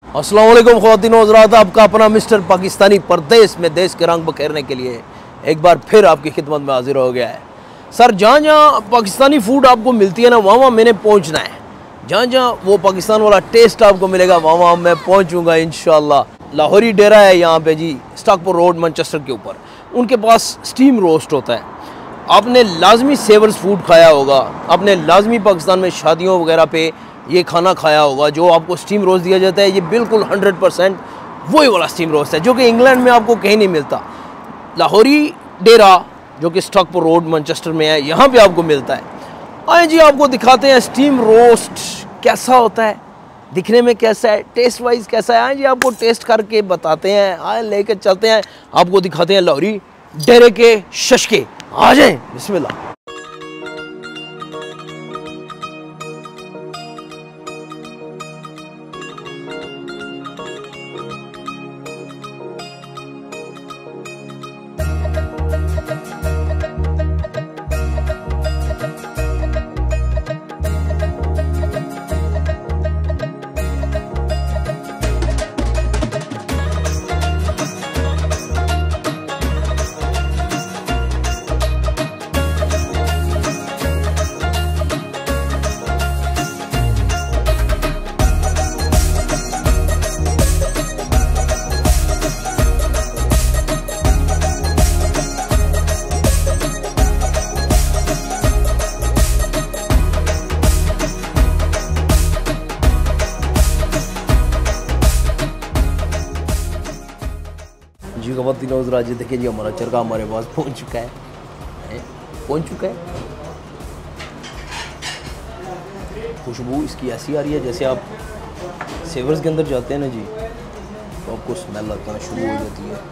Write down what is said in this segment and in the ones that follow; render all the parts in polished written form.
अस्सलाम वालेकुम ख़वातीन व हज़रात, आपका अपना मिस्टर पाकिस्तानी परदेश में देश के रंग बखेरने के लिए एक बार फिर आपकी खिदमत में हाजिर हो गया है। सर, जहाँ जहाँ पाकिस्तानी फ़ूड आपको मिलती है ना, वहाँ वहाँ मैंने पहुँचना है। जहाँ जहाँ वो पाकिस्तान वाला टेस्ट आपको मिलेगा वहाँ वहाँ मैं पहुँचूँगा इंशाअल्लाह। लाहौरी डेरा है यहाँ पे जी, स्टॉकपोर्ट रोड मैनचेस्टर के ऊपर। उनके पास स्टीम रोस्ट होता है। आपने लाजमी सेवर्स फूड खाया होगा, आपने लाजमी पाकिस्तान में शादियों वगैरह पे ये खाना खाया होगा जो आपको स्टीम रोस्ट दिया जाता है। ये बिल्कुल 100% वही वाला स्टीम रोस्ट है जो कि इंग्लैंड में आपको कहीं नहीं मिलता। लाहौरी डेरा जो कि स्टॉकपोर्ट रोड मैनचेस्टर में है, यहाँ पे आपको मिलता है। आए जी, आपको दिखाते हैं स्टीम रोस्ट कैसा होता है, दिखने में कैसा है, टेस्ट वाइज कैसा है। आए जी, आपको टेस्ट करके बताते हैं। आए लेकर चलते हैं, आपको दिखाते हैं लाहौरी डेरे के शशके। आ जाए, बिस्मिल्लाह। जी ख़वातीन व हज़रात, देखिए जी, हमारा चरखा हमारे पास पहुंच चुका है। खुशबू इसकी ऐसी आ रही है जैसे आप सेवर्स के अंदर जाते हैं ना जी, तो आपको स्मेल आना शुरू हो जाती है।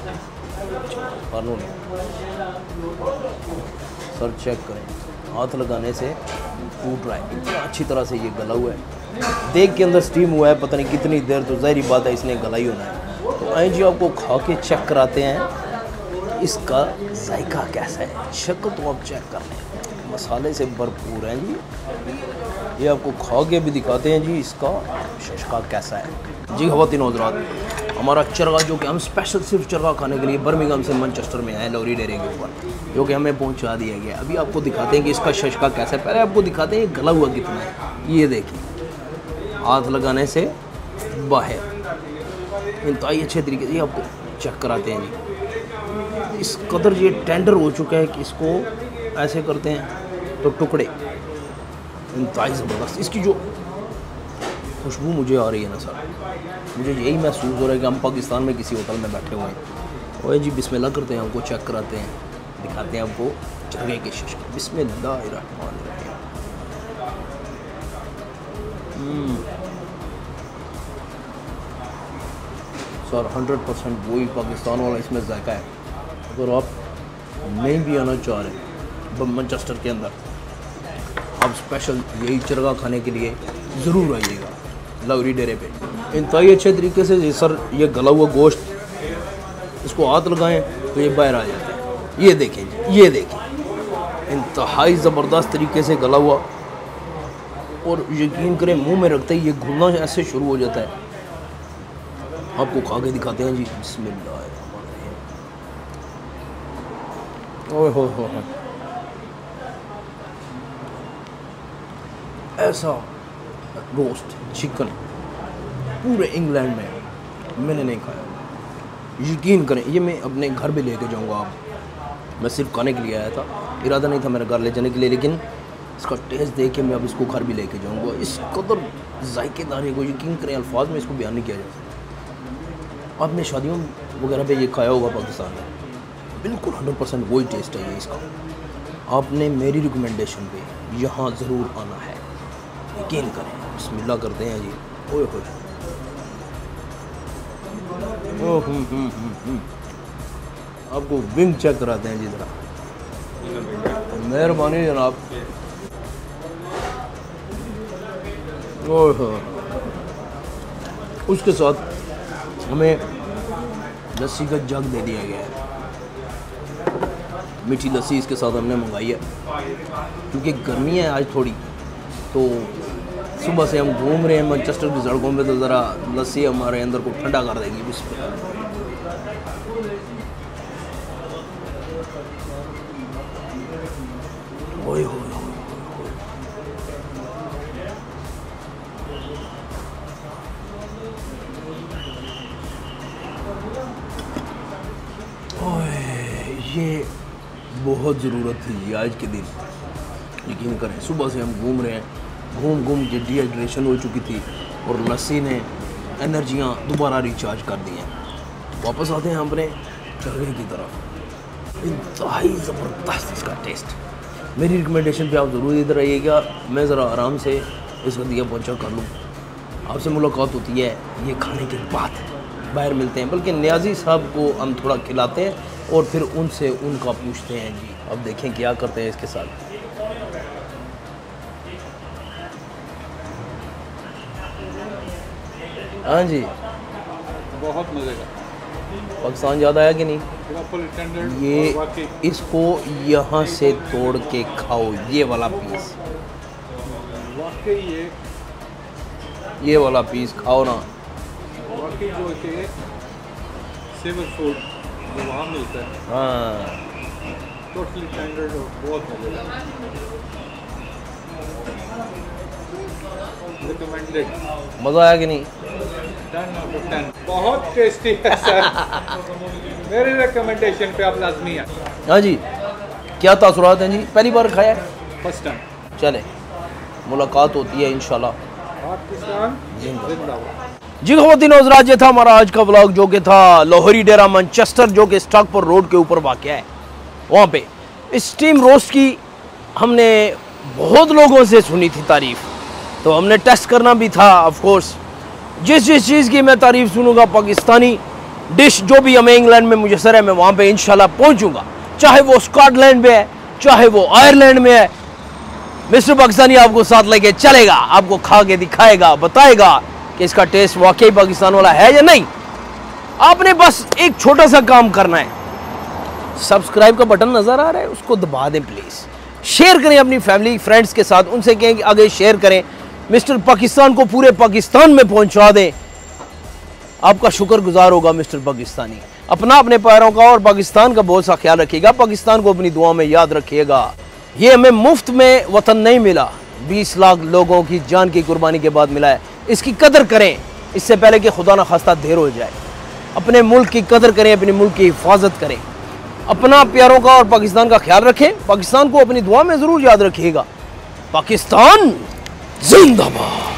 सर चेक करें, हाथ लगाने से टूट रहा है, इतना अच्छी तरह से ये गला हुआ है। देख के अंदर स्टीम हुआ है, पता नहीं कितनी देर, तो ज़ाहिर बात है इसने गला ही होना है। तो आए जी, आपको खा के चेक कराते हैं इसका जायका कैसा है। शक्ल तो आप चेक कर लें, मसाले से भरपूर हैं जी। ये आपको खा के भी दिखाते हैं जी इसका शशका कैसा है। जी ख़वातीन व हज़रात, हमारा चरगा जो कि हम स्पेशल सिर्फ चरगा खाने के लिए बर्मिंघम से मैनचेस्टर में आए, लाहौरी डेरे के ऊपर, जो कि हमें पहुंचा दिया गया। अभी आपको दिखाते हैं कि इसका शशका कैसा है। पहले आपको दिखाते हैं गला हुआ कितना है। ये देखिए, हाथ लगाने से बाहर इंतहाई अच्छे तरीके से आपको चेक कराते हैं जी। इस कदर ये टेंडर हो चुका है कि इसको ऐसे करते हैं तो टुकड़े इंतहाई ज़बरदस्त। इसकी जो खुशबू मुझे आ रही है ना सर, मुझे यही महसूस हो रहा है कि हम पाकिस्तान में किसी होटल में बैठे हुए हैं। और जी बिस्मिल्लाह करते हैं, हमको चेक कराते हैं, दिखाते हैं आपको चरगे के शशके। बिस्मिल्लाहिर्रहमानिर्रहीम। सर 100% वही पाकिस्तान वाला इसमें जायका है। अगर आप नहीं भी आना चाह रहे मैनचेस्टर के अंदर, आप स्पेशल यही चरगा खाने के लिए ज़रूर आइएगा लाहौरी डेरे पे। इंतहाई अच्छे तरीके से सर ये गला हुआ गोश्त, इसको हाथ लगाएं तो ये बाहर आ जाता है। ये देखें जी, ये देखें, इंतहाई ज़बरदस्त तरीके से गला हुआ। और यकीन करें, मुंह में रखते ही ये घुलना ऐसे शुरू हो जाता है। आपको खा के दिखाते हैं जी। बिस्मिल्लाह। ओह हो, ऐसा रोस्ट चिकन पूरे इंग्लैंड में मैंने नहीं खाया। यकीन करें, ये मैं अपने घर भी लेके जाऊंगा। आप, मैं सिर्फ खाने के लिए आया था, इरादा नहीं था मेरे घर ले जाने के लिए, लेकिन इसका टेस्ट देख के मैं अब इसको घर भी लेके जाऊंगा। इस कदर जायकेदार है को यकीन करें, अल्फाज में इसको बयान नहीं किया जा सकता। आपने शादियों वगैरह पे ये खाया होगा पाकिस्तान में, बिल्कुल 100% वही टेस्ट है ये इसका। आपने मेरी रिकमेंडेशन पे यहाँ ज़रूर आना है, यकीन करें। बिस्मिल्लाह करते हैं जी। ओए हो, आपको विंग चेक कराते हैं जी ज़रा, मेहरबानी जनाब। ओह, उसके साथ हमें लस्सी का जग दे दिया गया है। मीठी लस्सी इसके साथ हमने मंगाई है, क्योंकि गर्मी है आज थोड़ी, तो सुबह से हम घूम रहे हैं मैनचेस्टर की सड़कों पे, तो ज़रा लस्सी हमारे अंदर को ठंडा कर देगी। बिस्मिल्लाह। ओए होए ये बहुत ज़रूरत थी जी आज के दिन, यकीन करें। सुबह से हम घूम रहे हैं, घूम के डिहाइड्रेशन हो चुकी थी और लस्सी ने एनर्जियाँ दोबारा रिचार्ज कर दी हैं। वापस आते हैं अपने जगह की तरफ। इंतहाई ज़बरदस्त इसका टेस्ट। मेरी रिकमेंडेशन पे आप ज़रूर इधर आइएगा। मैं ज़रा आराम से इसका दिया पहुँचा कर लूँ। आपसे मुलाकात होती है ये खाने के बाद, बाहर मिलते हैं। बल्कि नियाज़ी साहब को हम थोड़ा खिलाते हैं और फिर उनसे उनका पूछते हैं जी। अब देखें क्या करते हैं इसके साथ। हाँ जी, बहुत मज़े का। पाकिस्तान ज़्यादा आया कि नहीं? ये इसको यहाँ से तोड़ के खाओ, ये वाला पीस, वाकई ये वाला पीस खाओ ना। वाकई जो है सेवर फूड जो वहाँ मिलता है, हाँ टोटली स्टैंडर्ड और बहुत मज़े का। रिकमेंडेड। मज़ा आया कि नहीं? 10 out of 10। बहुत टेस्टी है सर। मेरी रिकमेंडेशन पे आप लाजमी है। हाँ जी, क्या तासुरात हैं जी? पहली बार खाया है? First time. चले, मुलाकात होती है इंशाल्लाह। पाकिस्तान जिंदाबाद। जी ख़वातीन और हज़रात, ये था हमारा आज का व्लॉग, जो कि था लाहौरी डेरा मैनचेस्टर, जो कि स्टॉकपोर्ट रोड के ऊपर वाक़ है। वहाँ पे इस स्टीम रोस्ट की हमने बहुत लोगों से सुनी थी तारीफ़, तो हमने टेस्ट करना भी था। ऑफ कोर्स जिस चीज़ की मैं तारीफ़ सुनूंगा, पाकिस्तानी डिश जो भी हमें इंग्लैंड में मुयसर है, मैं वहाँ पे इंशाल्लाह पहुँचूँगा। चाहे वो स्कॉटलैंड में है, चाहे वो आयरलैंड में है, मिस्टर पाकिस्तानी आपको साथ लेके चलेगा, आपको खा के दिखाएगा, बताएगा कि इसका टेस्ट वाकई पाकिस्तान वाला है या नहीं। आपने बस एक छोटा सा काम करना है, सब्सक्राइब का बटन नज़र आ रहा है, उसको दबा दें प्लीज़। शेयर करें अपनी फैमिली फ्रेंड्स के साथ, उनसे कहें कि आगे शेयर करें, मिस्टर पाकिस्तान को पूरे पाकिस्तान में पहुंचा दें। आपका शुक्रगुजार होगा मिस्टर पाकिस्तानी। अपना, अपने पैरों का और पाकिस्तान का बहुत सा ख्याल रखिएगा, पाकिस्तान को अपनी दुआ में याद रखिएगा। ये हमें मुफ्त में वतन नहीं मिला, 20 लाख लोगों की जान की कुर्बानी के बाद मिला है। इसकी कदर करें इससे पहले कि खुदा न खास्ता देर हो जाए। अपने मुल्क की कदर करें, अपने मुल्क की हिफाजत करें, अपना, प्यारों का और पाकिस्तान का ख्याल रखें। पाकिस्तान को अपनी दुआ में ज़रूर याद रखिएगा। पाकिस्तान जिंदाबाद।